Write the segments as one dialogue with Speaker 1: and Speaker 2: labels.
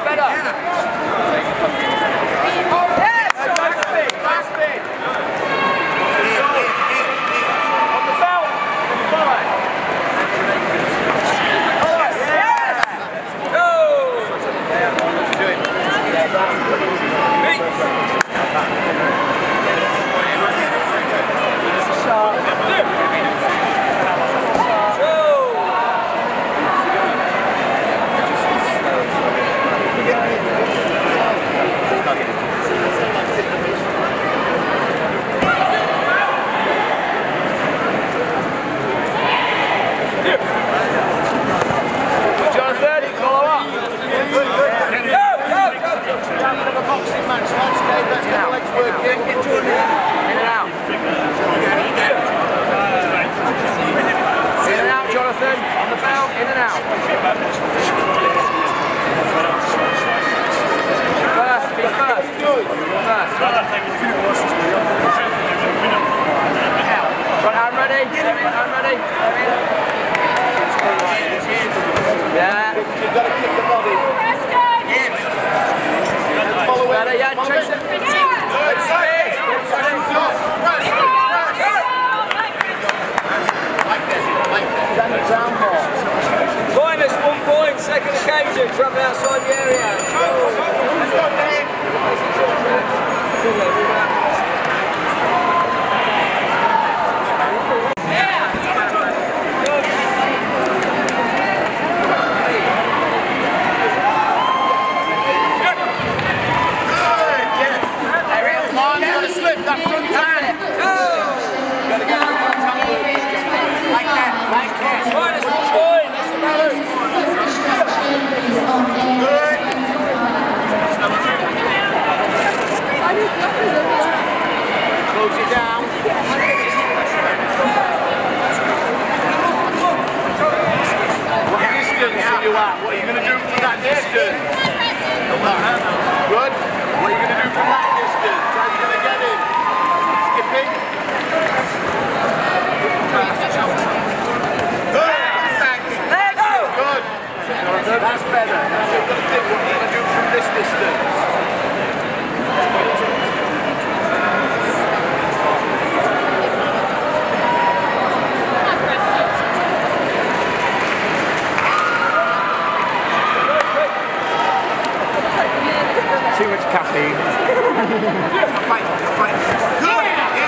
Speaker 1: better.
Speaker 2: Minus 1 point, second occasion, travelling outside the area.
Speaker 1: Close it down. What distance are you at? What are you going to do from that distance? Good. What are you going to do from that distance? How are you going to get in? Skipping. Good. That's better. Now you've got to think what you're going to do from this distance.
Speaker 3: Too much caffeine.
Speaker 1: Fight. Good!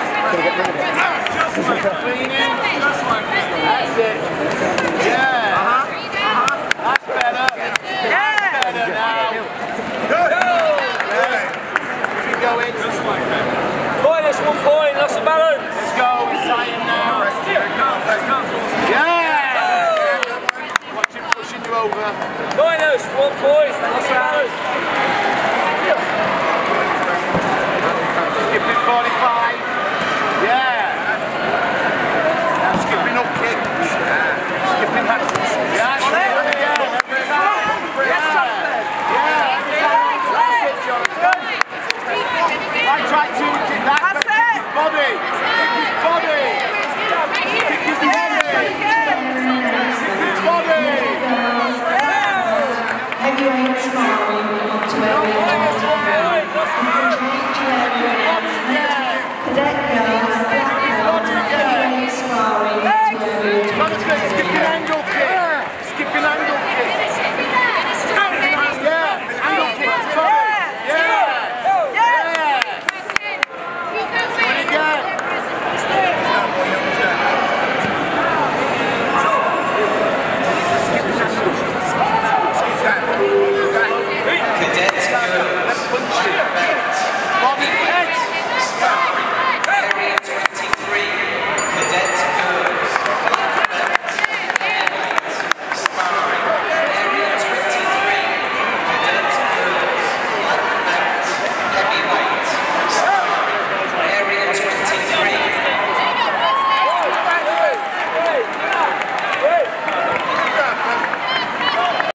Speaker 1: That's it. Yeah. That's better. That's better now. Good! Keep going.
Speaker 2: Minus 1 point, lost the balance.
Speaker 1: Let's go. It's tying now. Yeah! Watch him pushing you over.
Speaker 2: Minus 1 point, lost the balance.
Speaker 1: Skipping 45. Yeah. Now skipping up kicks. Skipping back. Yeah.